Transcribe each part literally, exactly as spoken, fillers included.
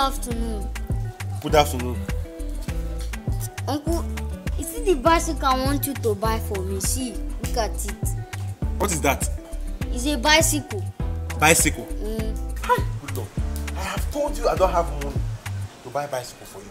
afternoon. Good afternoon. Uncle, you see the bicycle I want you to buy for me? See, look at it. What is that? It's a bicycle. Bicycle? Mm. Hi, good Lord. I have told you I don't have money to buy a bicycle for you.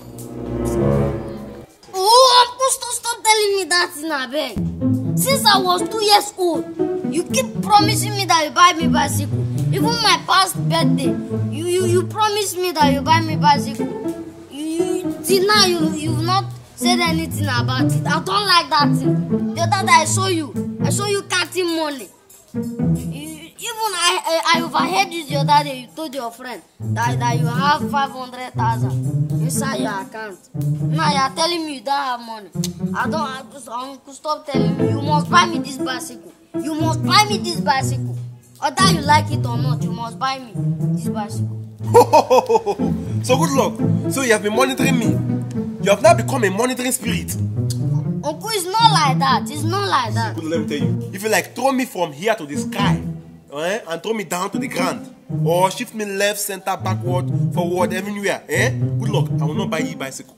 Oh, Uncle, stop, stop telling me that in a bed. Since I was two years old, you keep promising me that you buy me bicycle. Even my past birthday, you you, you promised me that you buy me bicycle. You, you till now you you've not said anything about it. I don't like that thing. The other day I saw you, I saw you counting money. You, even I, I I overheard you the other day. You told your friend that that you have five hundred thousand inside your account. Now you are telling me you don't have money. I don't. I just, Uncle, stop telling me. You must buy me this bicycle. You must buy me this bicycle. Whether you like it or not, you must buy me this bicycle. So good luck. So you have been monitoring me. You have now become a monitoring spirit. Uncle, it's not like that. It's not like that. Good, let me tell you. If you like throw me from here to the sky, eh, and throw me down to the ground, or shift me left, center, backward, forward, everywhere, eh? Good luck. I will not buy you a bicycle.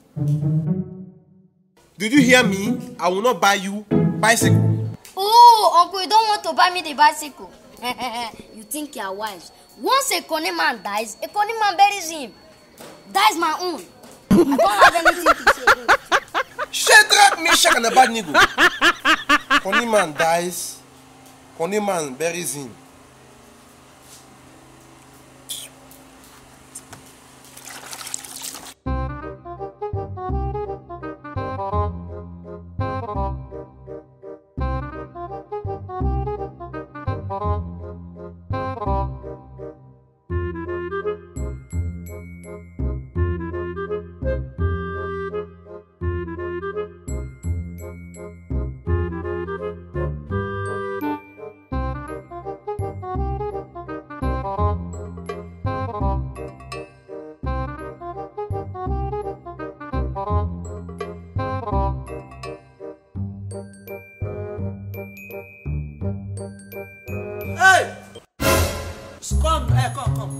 Did you hear me? I will not buy you bicycle. Oh, Uncle, you don't want to buy me the bicycle. You think you are wise. Once a Coney man dies, a Coney man buries him. That is my own. I don't have anything to say. Shut up, me shak and a bad nigga. Coney man dies, Coney man buries him. Hey! Come, hey, come, come.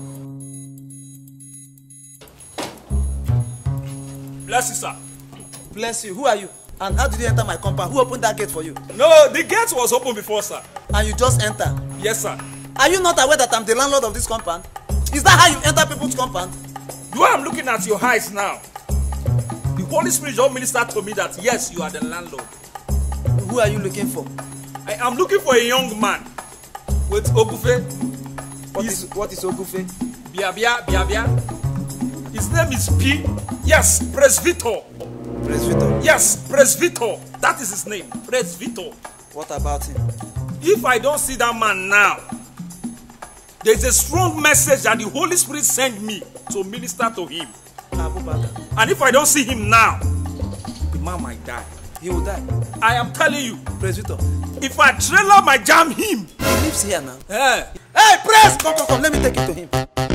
Bless you, sir. Bless you. Who are you? And how did you enter my compound? Who opened that gate for you? No, the gate was open before, sir. And you just enter? Yes, sir. Are you not aware that I'm the landlord of this compound? Is that how you enter people's compound? You are looking at your eyes now. The Holy Spirit just ministered to me that yes, you are the landlord. Who are you looking for? I am looking for a young man with Ogufe. What His, is what is Ogufe? Bia Bia Bia Bia. His name is P. Yes, Presbyter. Presbyter. Yes, Presbyter. That is his name, Presbyter. What about him? If I don't see that man now, there is a strong message that the Holy Spirit sent me to minister to him. Abubakar. And if I don't see him now, the man might die. He will die. I am telling you. Presbyter. If I trailer might jam him. He lives here now. Eh. Hey, Pres! Come, come, come. Let me take you to him.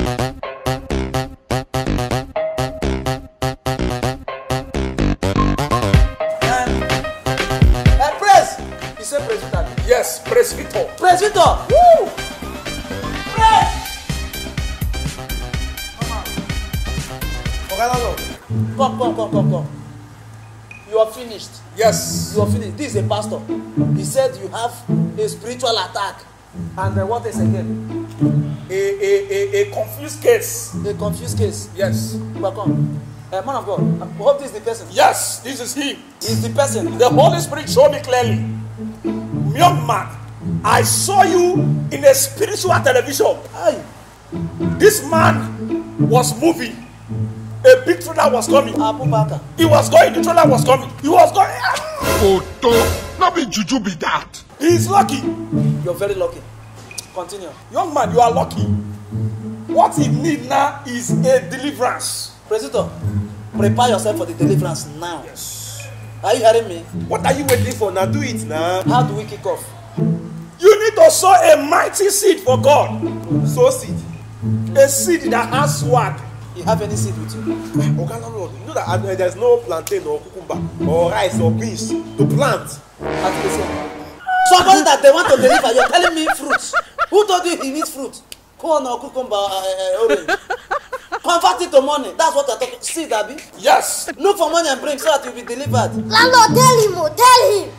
Um, hey, Pres! You say Presbyter? Yes, Presbyter. Presbyter! Woo! Pres! Come, come, come, come, come. You are finished. Yes. You are finished. This is a pastor. He said you have a spiritual attack. And uh, what is again? A, a, a, a confused case. A confused case. Yes. But come. Uh, man of God, I hope this is the person. Yes, this is him. He's the person. The Holy Spirit showed me clearly. Young man, I saw you in a spiritual television. Aye. This man was moving. A big trailer was coming. Abubakar. He was going, the trailer was coming. He was going. Photo, not be juju be that. He is lucky. You're very lucky. Continue. Young man, you are lucky. What he needs now is a deliverance. Presbyter, prepare yourself for the deliverance now. Yes. Are you hearing me? What are you waiting for now? Do it now. How do we kick off? You need to sow a mighty seed for God. Sow seed. A seed that has swag. You have any seed with you? Okay, no, no. You know that uh, there's no plantain or cucumber or rice or beans to plant. At the same. Somebody that they want to deliver, you're telling me fruits. Who told you he needs fruit? Corn or cucumber, uh, uh, orange? Convert it to money. That's what I'm talking. See, Dabi. Yes. Look for money and bring so that you'll be delivered. Landlord, tell him, oh, tell him.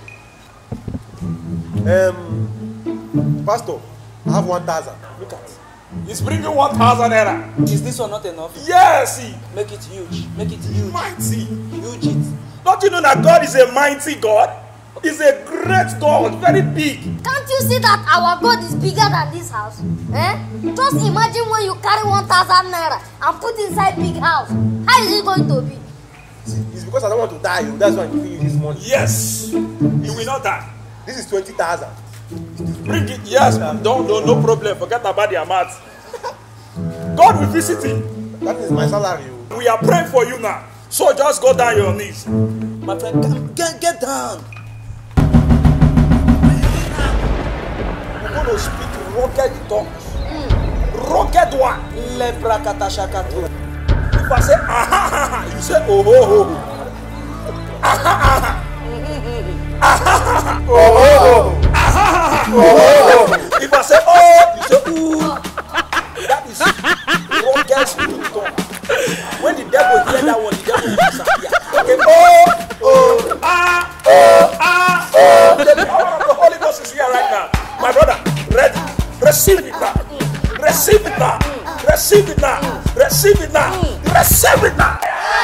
Um, Pastor, I have one thousand. Look at it. He's bringing one thousand naira. Is this one not enough? Yes, he. Make it huge. Make it huge. Mighty. Huge it. Don't you know that God is a mighty God? He's a great God, very big. Can't you see that our God is bigger than this house? Eh? Just imagine when you carry one thousand naira and put inside big house. How is it going to be? It's because I don't want to die. You. That's why I'm giving you this money. Yes. He will not die. This is twenty thousand. Bring it. Yes. Don't, no, no problem. Forget about the amount. God will visit him. That is my salary. We are praying for you now. So just go down your knees. My friend, get, get, get down. We're going to speak rugged tongues. Mm. Rugged one. Lepra katashakato. If I say aha, aha, you say oh, oh, oh. Aha, aha. Aha, oh, oh, oh. Aha, oh, oh. If I say oh, you say ooh. That is rugged spirit tongue. When the devil hear that one, the devil will disappear. Okay, oh, oh, ah, oh, ah, oh. The power of the Holy Ghost is here right now. My brother, ready? Receive it now. Receive it now. Receive it now. Receive it now. Receive it now.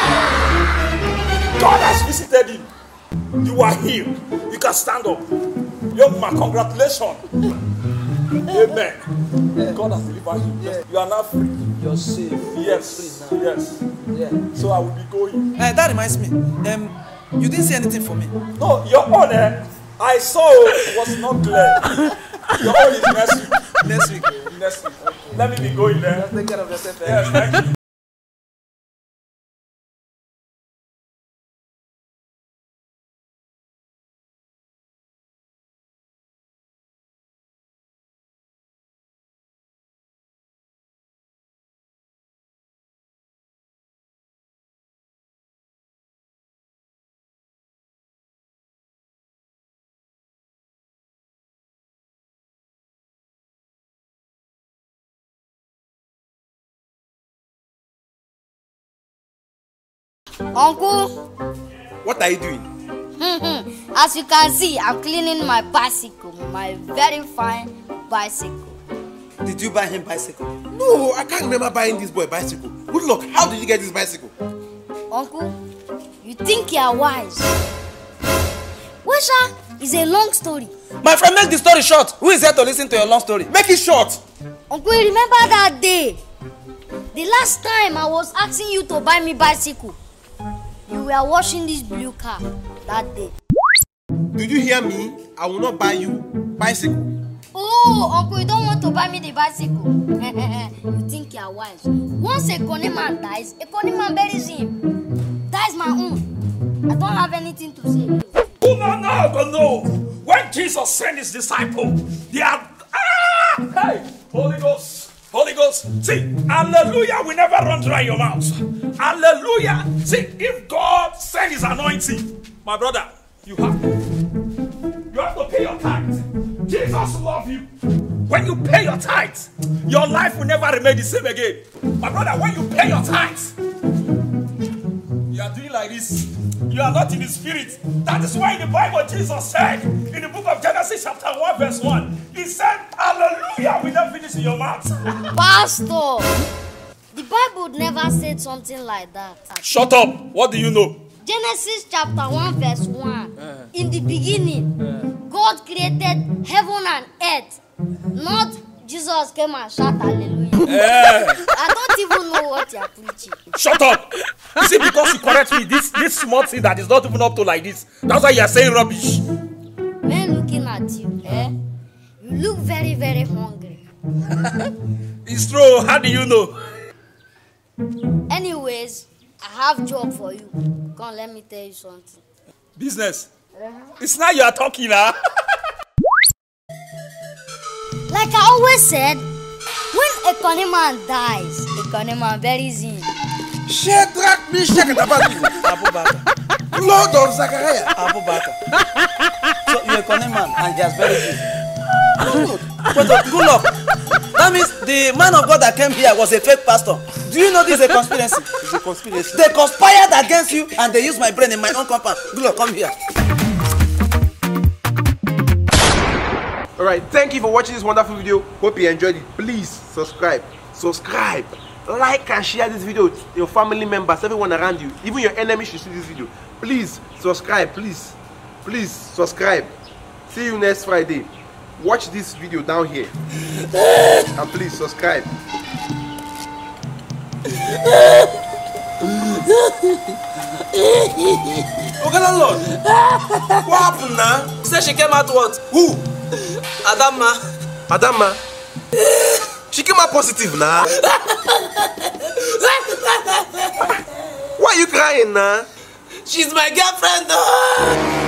God has visited you. You are healed. You can stand up. Young man, congratulations. Amen. God has delivered you. Yeah. You are now free. You're safe. Yes. You're free now. Yes. Yeah. So I will be going. Uh, that reminds me. Um, you didn't say anything for me. No, your own, eh, I saw it was not clear. Your own is next week. Next week. Next week. Let me be going there. Just take care of yourself. Eh? Yes, thank you. Uncle, What are you doing? as you can see, I'm cleaning my bicycle, my very fine bicycle. Did you buy him bicycle? No, I can't remember buying this boy a bicycle. Good luck. How did you get this bicycle? Uncle, you think you are wise? Wesha is a long story. My friend, make the story short. Who is here to listen to your long story? Make it short. Uncle, you remember that day? The last time I was asking you to buy me bicycle, you were washing this blue car that day. Did you hear me? I will not buy you bicycle. Oh, Uncle, you don't want to buy me the bicycle. You think you are wise. Once a Coney man dies, a Coney man buries him. That is my own. I don't have anything to say. Who not now go know when Jesus sent his disciple, they are ah, hey, Holy Ghost, Holy Ghost. See, hallelujah will never run dry your mouth. Hallelujah. See, if God send his anointing, my brother, you have to, you have to pay your tithe. Jesus loves you. When you pay your tithe, your life will never remain the same again. My brother, when you pay your tithe, you are doing like this. You are not in the spirit. That is why in the Bible Jesus said, in the book of Genesis chapter one verse one, he said, hallelujah will not finish in your mouth. Pastor, the Bible never said something like that. Shut up. What do you know? Genesis chapter one verse one. Uh, in the beginning, uh, God created heaven and earth. Not Jesus came and shout hallelujah. Uh, I don't even know what you are preaching. Shut up. You see, because you correct me, this this small thing that is not even up to like this. That's why you are saying rubbish. When looking at you, eh, you look very, very hungry. It's true. How do you know? Anyways, I have job for you. Come, let me tell you something. Business. Uh-huh. It's now you are talking, huh? Like I always said, when a Coney man dies, a Coney man buries him. Shadrach, Meshach, and Abednego. Abubakar. Lord of Zachariah. Abubakar. So you're a Coney man and he has buried you. Good. But uh, good luck. That means the man of God that came here was a fake pastor. Do you know this is a conspiracy? It's a conspiracy. They conspired against you and they used my brain in my own compound. Good luck, come here. Alright, thank you for watching this wonderful video. Hope you enjoyed it. Please subscribe. Subscribe. Like and share this video with your family members, everyone around you. Even your enemies should see this video. Please subscribe. Please. Please subscribe. See you next Friday. Watch this video down here. And please subscribe. Okay, Lord. What happened now? She said she came out what? Who? Adama. Adama. She came out positive now. Why are you crying now? She's my girlfriend.